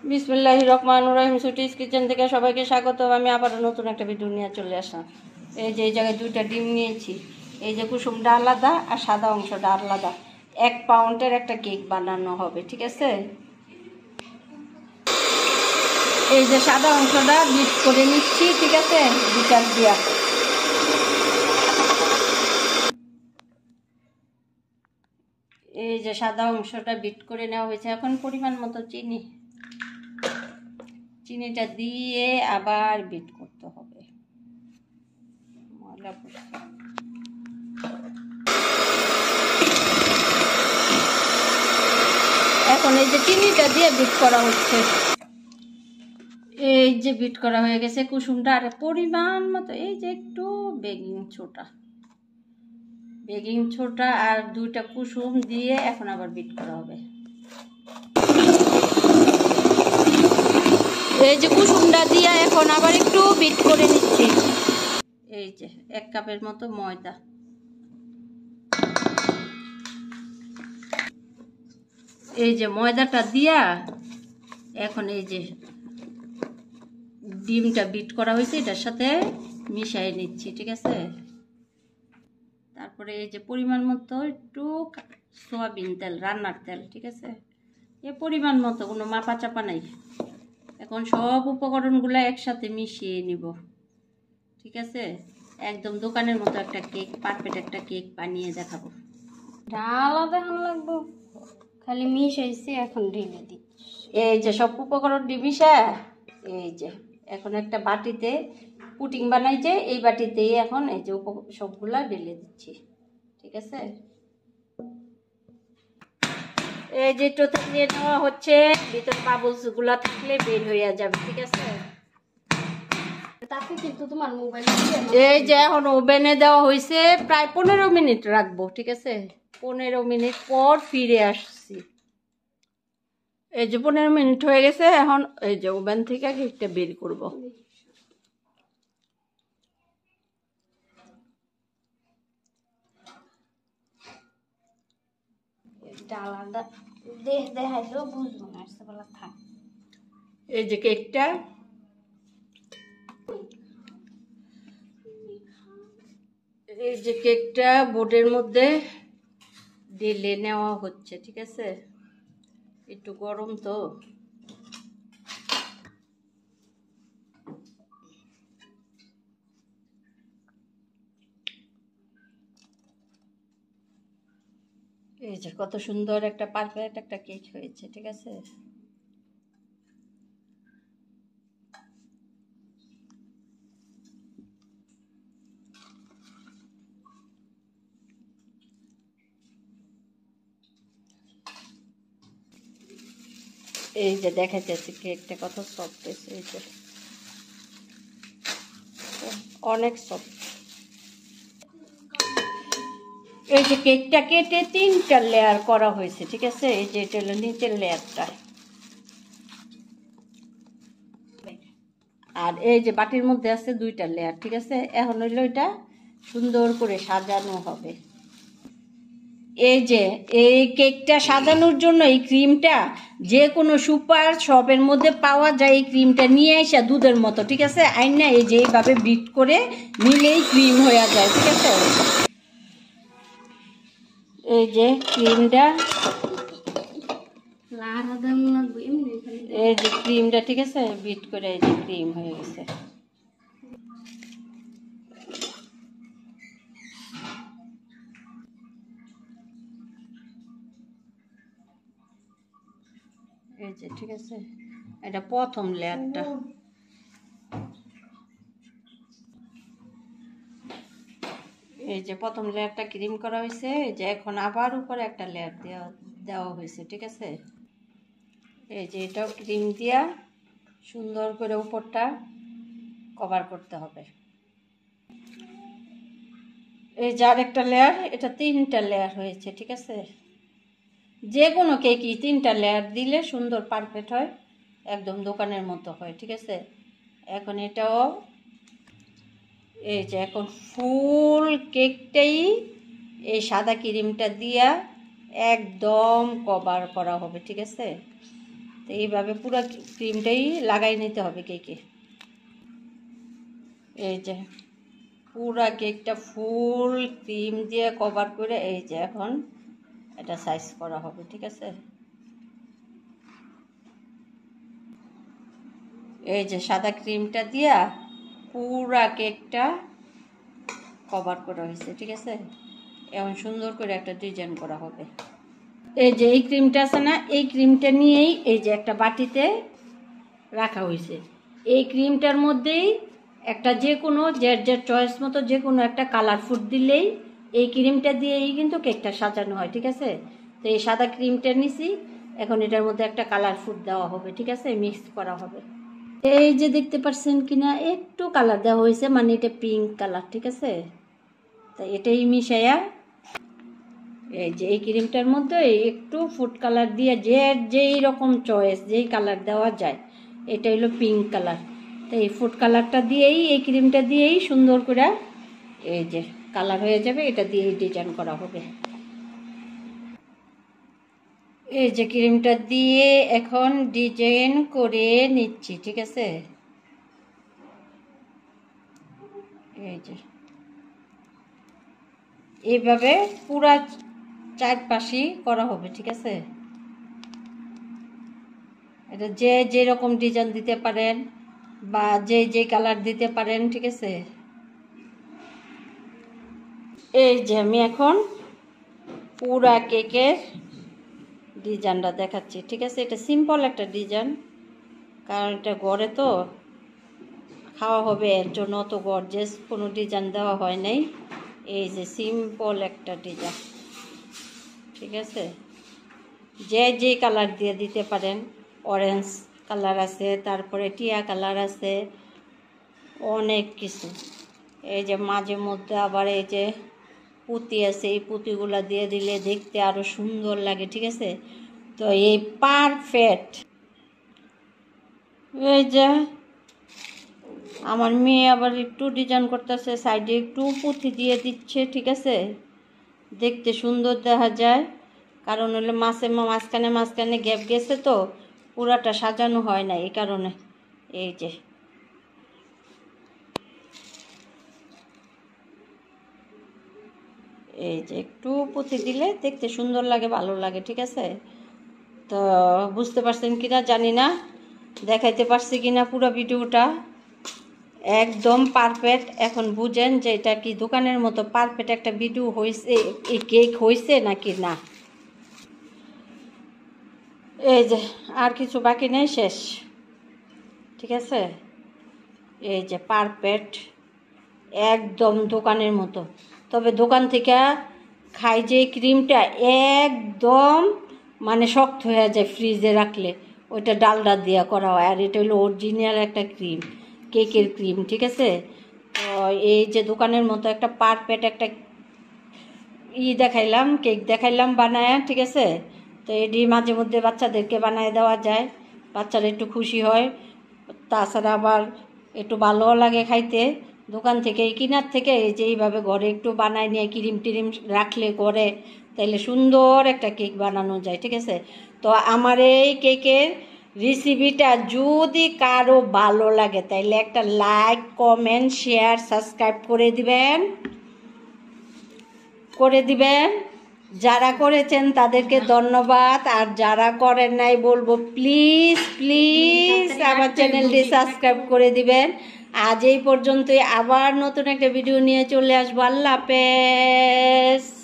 বিসমিল্লাহির রহমানির রহিম। সুটিস কিচেন থেকে সবাইকে স্বাগত। আমি আবারও নতুন একটা ভিডিও নিয়ে চলে আসলাম। এই যে এই জায়গায় দুইটা ডিম নিয়েছি। এই যে কুসুমটা আলাদা আর সাদা অংশটা আলাদা। 1 পাউন্ডের একটা কেক বানানো হবে, ঠিক আছে। এই যে সাদা অংশটা বিট করে নিচ্ছি, ঠিক আছে, বিটার দিয়া। এই যে সাদা অংশটা বিট করে নেওয়া হয়েছে। এখন পরিমাণ মতো চিনিটা দিয়ে আবার বিট করতে হবে। এখন এই যে চিনিটা দিয়ে বিট করা হচ্ছে। এই যে বিট করা হয়ে গেছে কুসুমটা, আর পরিমাণ মতো এই যে একটু বেকিং ছোটা আর 2টা কুসুম দিয়ে এখন আবার বিট করা হবে। এই যে কুসুমটা দিয়ে এখন আবার একটু বিট করে নিচ্ছি। এই যে 1 কাপের মতো ময়দা, এই যে ময়দাটা দিয়া এখন এই যে ডিমটা বিট করা হয়েছে এটার সাথে মিশিয়ে নিচ্ছি, ঠিক আছে। তারপরে এই যে পরিমাণ মতো একটু সয়াবিন তেল, রান্নার তেল, ঠিক আছে। এ পরিমাণ মতো, কোনো মাপা চাপা নাই। এখন সব উপকরণগুলো একসাথে মিশিয়ে নিব, ঠিক আছে। একদম দোকানের মতো একটা কেক, পারফেক্ট একটা কেক বানিয়ে দেখাবো। ডালা দেখান লাগবো, খালি মিশাইছি এখন ঢেলে দিচ্ছি। এই যে সব উপকরণ মিশা, এই যে এখন একটা বাটিতে পুটিং বানাই, যে এই বাটিতেই এখন এই যে সবগুলা ঢেলে দিচ্ছি, ঠিক আছে। এই যে টোতে নিয়ে নেওয়া হচ্ছে, ভিতরে বাবলস গুলা থাকলে বের হয়ে যাবে, ঠিক আছে। তাতে কিন্তু তোমার মোবাইল এই যে এখন ওভেনে দেওয়া হয়েছে, প্রায় 15 মিনিট রাখবো, ঠিক আছে। 15 মিনিট পর ফিরে আসছি। এই যে 15 মিনিট হয়ে গেছে। এখন এই যে ওভেন থেকে কেকটা বের করব। ডালাটা দেখাইলেও বুঝবো না, আসতে বলা থাক। এই যে কেকটা, এই যে কেকটা বোর্ডের মধ্যে ঢেলে নেওয়া হচ্ছে, ঠিক আছে। একটু গরম তো, এই যে কত সুন্দর একটা পারফেক্ট একটা কেক হয়েছে, ঠিক আছে। এই যে দেখা যাচ্ছে কেকটা কত সফট হয়েছে, এই যে অনেক সফট। এই যে কেকটা কেটে 3টা লেয়ার করা হয়েছে, ঠিক আছে। এই যে এটা হলো নিচের লেয়ারটা, আর এই যে বাটির মধ্যে আছে 2টা লেয়ার, ঠিক আছে। এখন হইলো এটা সুন্দর করে সাজানো হবে। এই যে এই কেকটা সাজানোর জন্য এই ক্রিমটা যে কোনো সুপার শপের মধ্যে পাওয়া যায়। এই ক্রিমটা নিয়ে আসা দুধের মতো, ঠিক আছে, আইনা এই যে এইভাবে বিট করে নিলেই ক্রিম হয়ে যায়, ঠিক আছে। এই যে ক্রিমটা, এই যে ক্রিমটা, ঠিক আছে, বিট করে এই যে ক্রিম হয়ে গেছে। এই যে, ঠিক আছে, এটা প্রথম লেয়ারটা। এই যে প্রথম লেয়ারটা ক্রিম করা হয়েছে। এই যে এখন আবার উপরে একটা লেয়ার দেওয়া হয়েছে, ঠিক আছে। এই যে এটাও ক্রিম দিয়া সুন্দর করে উপরটা কভার করতে হবে। এই যে আরেকটা লেয়ার, এটা 3টা লেয়ার হয়েছে, ঠিক আছে। যে কোনো কেকই 3টা লেয়ার দিলে সুন্দর পারফেক্ট হয়, একদম দোকানের মতো হয়, ঠিক আছে। এখন এটাও এই যে এখন ফুল কেকটাই এই সাদা ক্রিমটা দিয়া একদম কভার করা হবে, ঠিক আছে। তো এইভাবে পুরো ক্রিমটাই লাগাই নিতে হবে কেকে। এই যে পুরা কেকটা ফুল ক্রিম দিয়ে কভার করে এই যে এখন এটা সাইজ করা হবে, ঠিক আছে। এই যে সাদা ক্রিমটা দিয়া পুরা কেকটা কভার করা হয়েছে, ঠিক আছে। এখন সুন্দর করে একটা ডিজাইন করা হবে। এই যে এই ক্রিমটা আছে না, এই ক্রিমটা নিয়েই এই যে একটা বাটিতে রাখা হয়েছে। এই ক্রিমটার মধ্যেই একটা যে কোনো যে চয়েস মতো যে কোনো একটা কালার ফুড দিলেই এই ক্রিমটা দিয়েই কিন্তু কেকটা সাজানো হয়, ঠিক আছে। তো এই সাদা ক্রিমটা নিছি, এখন এটার মধ্যে একটা কালার ফুড দেওয়া হবে, ঠিক আছে, মিক্স করা হবে। এই যে দেখতে পাচ্ছেন কিনা একটু কালার দেওয়া হয়েছে, মানে এটা পিঙ্ক কালার, ঠিক আছে। তো এটাই মিশাইয়া এই যে এই ক্রিমটার মধ্যে একটু ফুড কালার দিয়ে যেই রকম চয়েস যেই কালার দেওয়া যায়, এটা হলো পিঙ্ক কালার। তো এই ফুড কালারটা দিয়েই এই ক্রিমটা দিয়েই সুন্দর করে এই যে কালার হয়ে যাবে, এটা দিয়েই ডিজাইন করা হবে। এই যে ক্রিমটা দিয়ে এখন ডিজাইন করে নিচ্ছি, ঠিক আছে। এই যে এইভাবে পুরা চারপাশে করা হবে, ঠিক আছে। এটা যে যেরকম ডিজাইন দিতে পারেন বা যে কালার দিতে পারেন, ঠিক আছে। এই যে আমি এখন পুরা কেকের ডিজাইনটা দেখাচ্ছি, ঠিক আছে। এটা সিম্পল একটা ডিজাইন, কারণ এটা ঘরে তো খাওয়া হবে, এর জন্য অত গর্জিয়াস কোনো ডিজাইন দেওয়া হয় নাই। এই যে সিম্পল একটা ডিজাইন, ঠিক আছে। যে কালার দিয়ে দিতে পারেন, অরেঞ্জ কালার আছে, তারপরে টিয়া কালার আছে, অনেক কিছু। এই যে মাঝে মধ্যে আবার এই যে পুঁতি আছে, এই পুঁতিগুলো দিয়ে দিলে দেখতে আরও সুন্দর লাগে, ঠিক আছে। তো এই পারফেক্ট। এই যে আমার মেয়ে আবার একটু ডিজাইন করতেছে, সাইডে একটু পুঁতি দিয়ে দিচ্ছে, ঠিক আছে, দেখতে সুন্দর দেখা যায়। কারণ হলো মাঝখানে গ্যাপ গেছে, তো পুরাটা সাজানো হয় না, এই কারণে। এই যে একটু পুঁতি দিলে দেখতে সুন্দর লাগে, ভালো লাগে, ঠিক আছে। তো বুঝতে পারছেন কিনা জানি না, দেখাইতে পারছি কিনা পুরো ভিডিওটা একদম পারফেক্ট। এখন বুঝেন যে এটা কি দোকানের মতো পারফেক্ট একটা ভিডিও হয়েছে, এই কেক হয়েছে নাকি না। এই যে আর কিছু বাকি নেই, শেষ, ঠিক আছে। এই যে পারফেক্ট একদম দোকানের মতো। তবে দোকান থেকে খাই যে ক্রিমটা একদম মানে শক্ত হয়ে যায় ফ্রিজে রাখলে, ওইটা ডালডা দিয়া করা হয়, আর এটা হলো অরিজিনাল একটা ক্রিম, কেকের ক্রিম, ঠিক আছে। তো এই যে দোকানের মতো একটা পারফেক্ট একটা দেখাইলাম, কেক দেখাইলাম বানায়, ঠিক আছে। তো এটি মাঝে মধ্যে বাচ্চাদেরকে বানায় দেওয়া যায়, বাচ্চারা একটু খুশি হয়, তাছাড়া আবার একটু ভালোও লাগে খাইতে। দোকান থেকে কিনার থেকে এই যে এইভাবে ঘরে একটু বানায় নিয়ে ক্রিম টিরিম রাখলে করে, তাইলে সুন্দর একটা কেক বানানো যায়, ঠিক আছে। তো আমার এই কেকের রেসিপিটা যদি কারো ভালো লাগে তাইলে একটা লাইক, কমেন্ট, শেয়ার, সাবস্ক্রাইব করে দিবেন। যারা করেছেন তাদেরকে ধন্যবাদ, আর যারা করেন নাই বলবো প্লিজ আমার চ্যানেলটি সাবস্ক্রাইব করে দিবেন। আজ এই পর্যন্তই, আবার নতুন একটা ভিডিও নিয়ে চলে আসবো। আল্লাহ হাফেজ।